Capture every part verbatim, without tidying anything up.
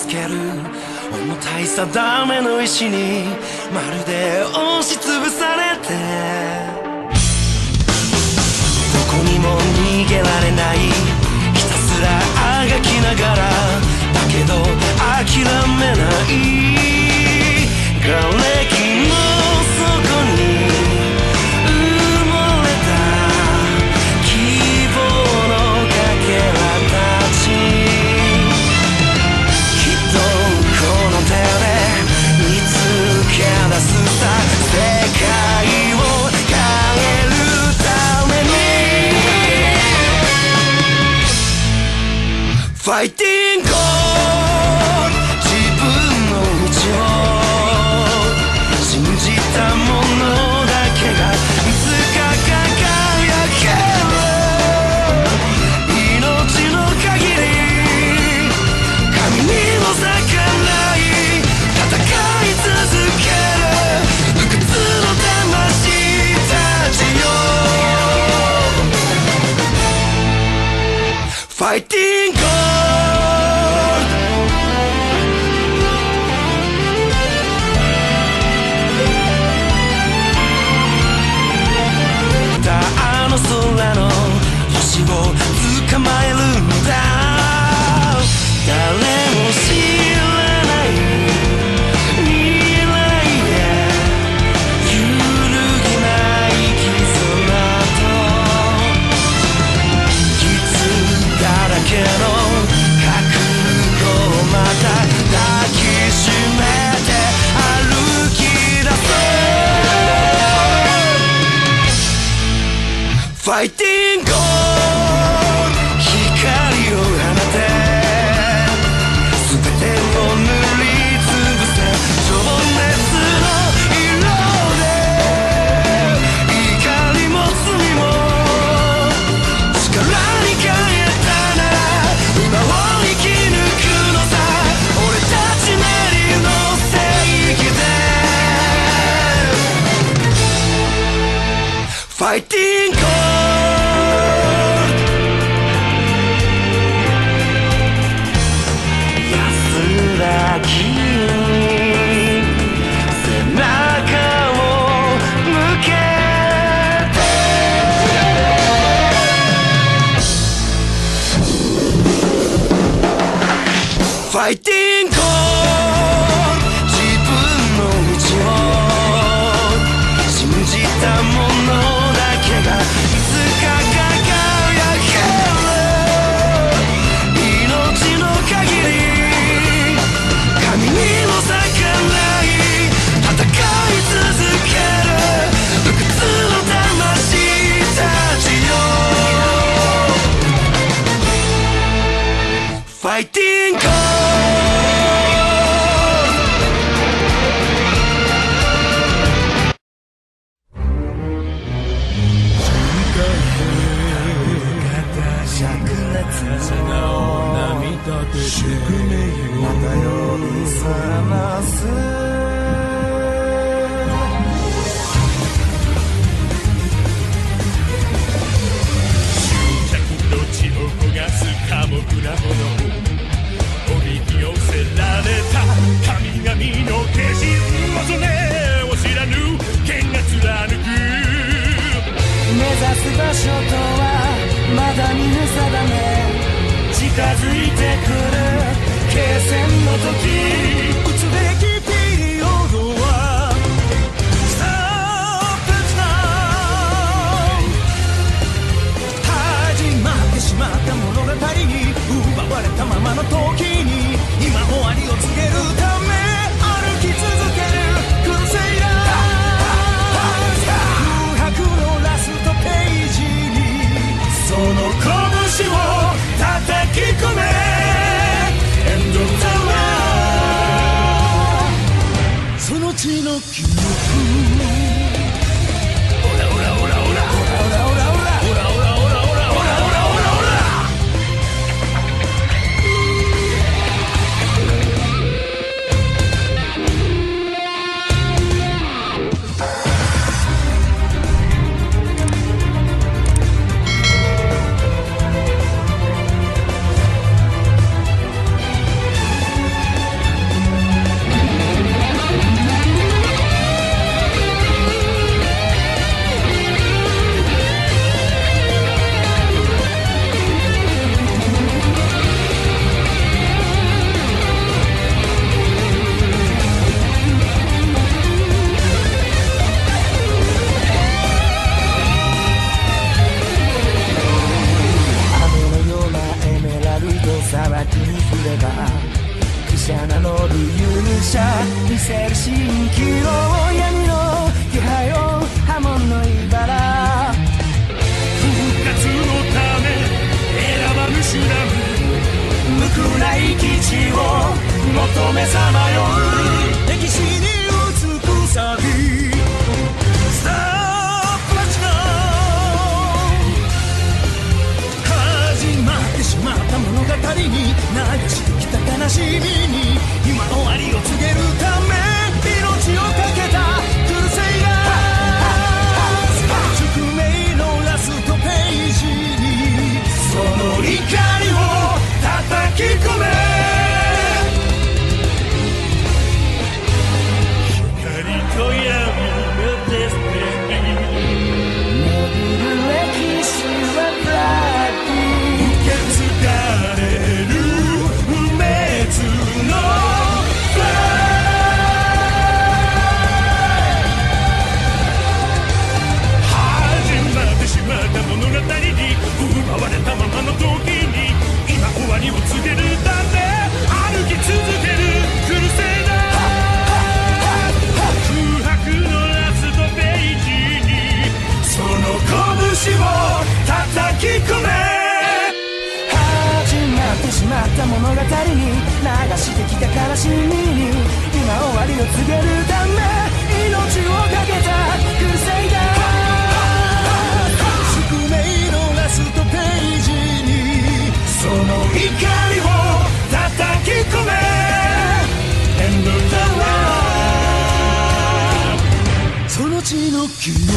ける重たい定めの石にまるで押しつぶされて、どこにも逃げられない、ひたすらあがきながらだけど諦めない、瓦礫の底に埋もれた希望のかけらたち、きっとこの手で見つけ出すさ、世界を変えるためにファイティングファイティングあの空の星を捕まえるんだ、誰も知らない未来へ揺るぎない絆と傷だらけの覚悟をまた抱きしめて歩き出そうファイティング光を放て全てを塗りつぶせ、情熱の色で怒りも罪も力に変えたなら今を生き抜くのさ、俺たちなりの正義でファイティングファイティング自分の道を信じたものだけがいつか輝ける、命の限り神にも逆らい戦い続ける不屈の魂たちよ、ファイティング宿命をまた夜さます執着の血を焦がす寡黙なものおびき寄せられた神々の化身恐れを知らぬ剣が貫く、目指す場所とはまだ見ぬ定め、近づいてくる決戦の時、打つべきピリオドは Stop the time 始まってしまった物語に奪われたままの時に今終わりを告げるため歩き続けるクルセイダー、空白のラストページにその拳を叩き込め End of the world その血の記憶オラオラオラオラオラオラオラオラオラオラオラオラオラオラオラオラオラ見せる蜃気楼闇の気配を波紋の茨復活のため選ばぬ手段無垢な生き地を求めさまよう歴史に映くさびスタープラチナ始まってしまった物語に流してきた悲しみに今終わりを告げるため命をかけたクルセイダー宿命のラストページにその怒りを叩き込め光と闇のデスティニー巡る歴史はブラッディ受け継がれる不滅のフライ始まってしまった物語に奪われたままの時に今終わりを告げるため歩き続けるクルセイダー空白のラストページにその拳を叩き込め始まってしまった物語に流してきた悲しみに今終わりを告げるため命をかけたクルセイダー宿命のラストページにその怒りを叩き込め End of the world その地の記憶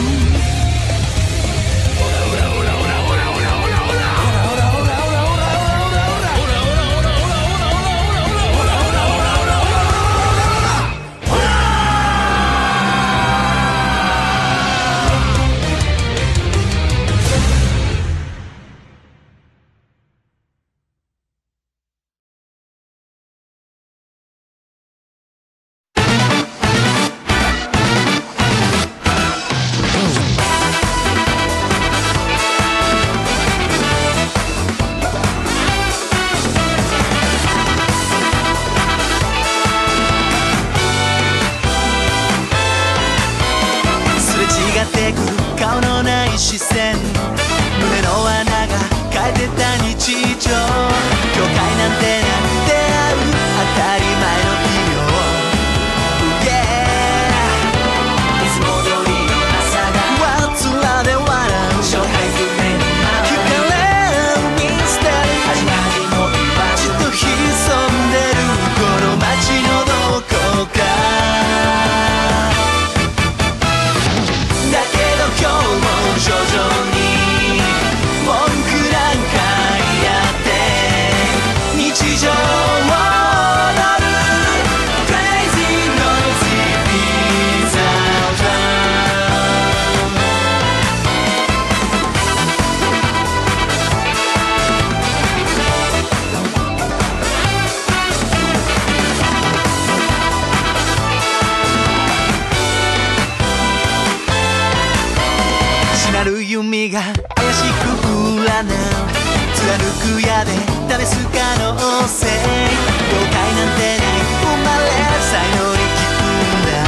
弓が怪しく占う貫く矢で試す可能性了解なんてない生まれる才能に聞くんだ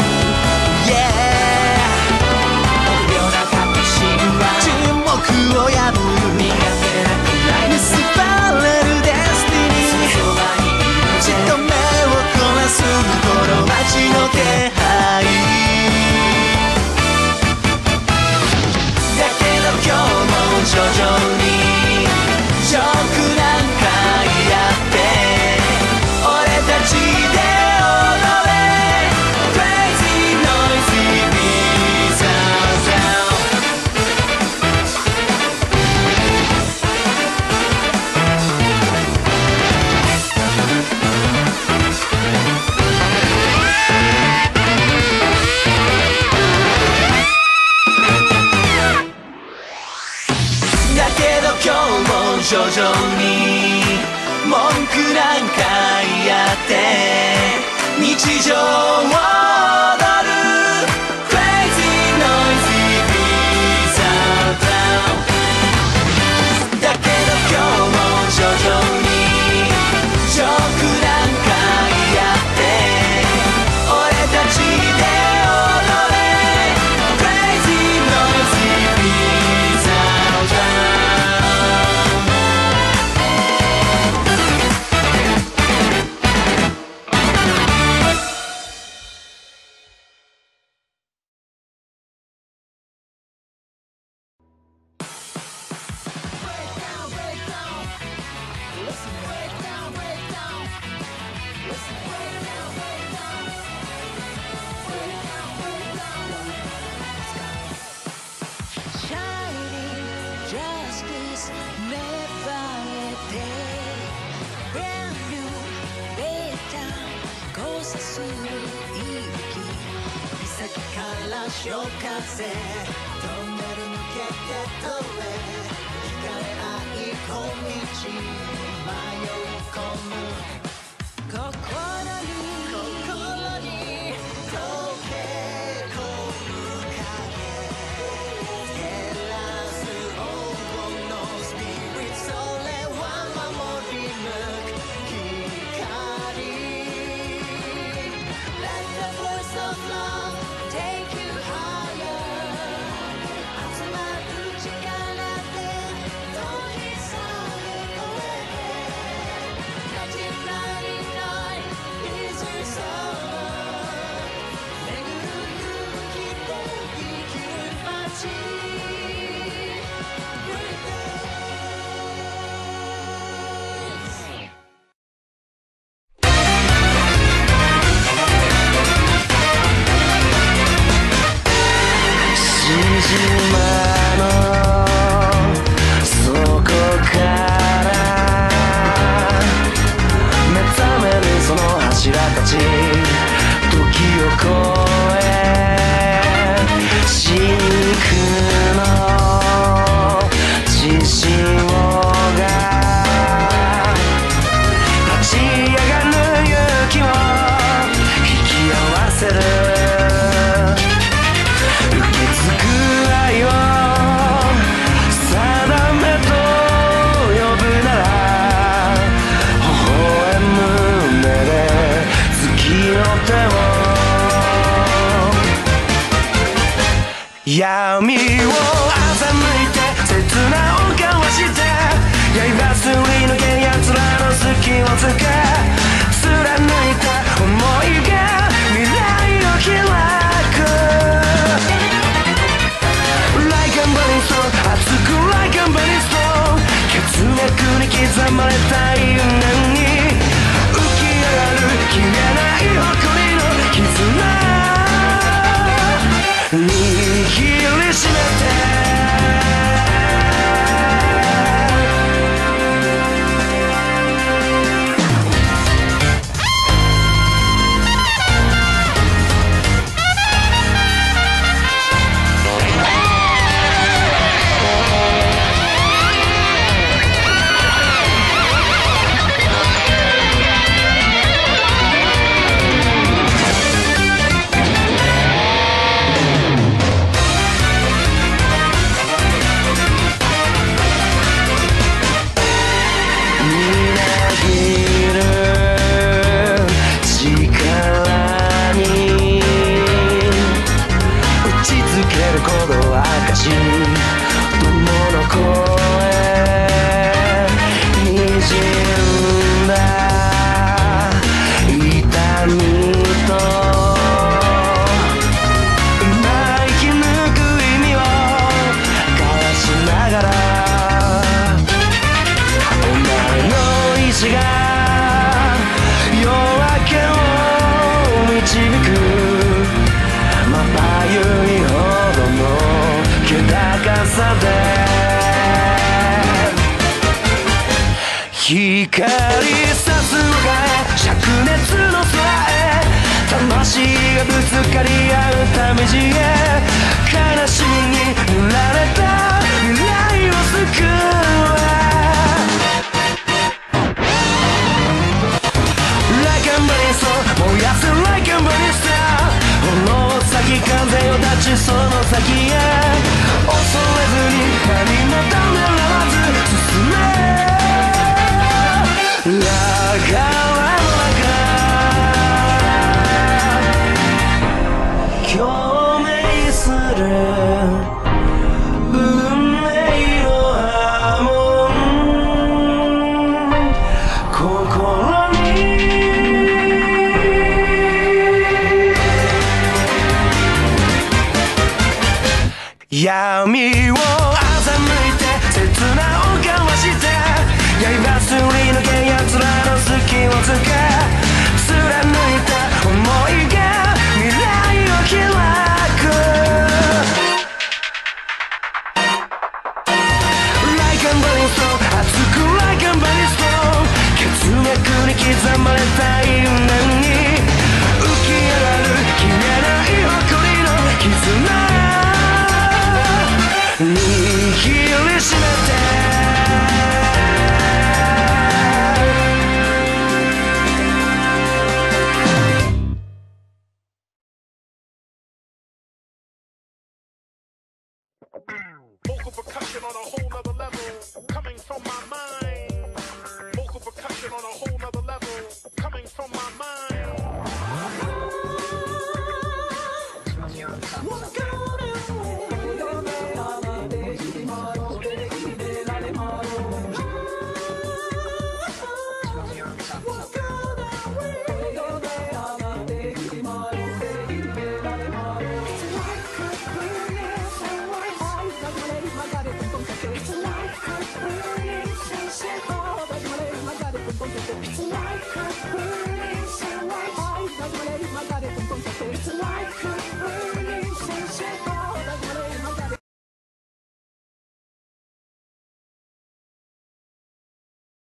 Yeah 臆病な確信は沈黙を破る苦手なくらい結ばれるデスティニーそばにいるじっと目を凝らすこの街の気配今日も徐々にショックなんかやって俺たちで踊れ Crazy noisy bizarre sound だけど今日も徐々に文句なんか言って日常を踊る Crazy noisy bizarre sound だけど今日も徐々にジョークなんかやってする息岬から潮風トンネル抜けて通れ光れない小道に迷い込む心に心に溶け込む影照らす黄金のスピリットそれは守り抜く光 Let the voice of love take you higher 集まる力で解き去れ越えてナインティーナインティーナイン is your summer 巡る勇気で生きる街 島の底から目覚めるその柱たち時を越え真空の血潮が立ち上がる勇気を引き合わせる闇を欺いて切なを交わして刃すり抜け奴らの隙をつけ貫いた想いが未来を開く Like a burning soul 熱く Like a burning soul 血脈に刻まれた因縁に浮き上がる消えない誇りの絆握りしめて光さすのかへ灼熱の空へ魂がぶつかり合うため地へ悲しみに塗られた未来を救う Like a burning soul 燃やす Like a burning star 炎を咲き風を立ちその先へ恐れずに何もためらわず進め La cara共鳴する運命の波紋心に闇を欺いて切なを交わして刃すり抜け奴らの隙をつけ貫いた想いが未来を開く Like a burning soul 熱く Like a burning soul 血脈に刻まれた因縁に浮 percussion on a whole nother level, coming from my mind. Vocal percussion on a whole nother level, coming from my mind.